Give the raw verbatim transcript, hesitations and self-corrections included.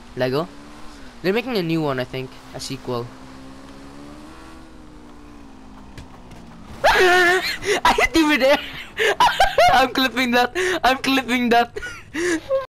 Lego. They're making a new one, I think, a sequel. I hit you with it. I'm clipping that. I'm clipping that.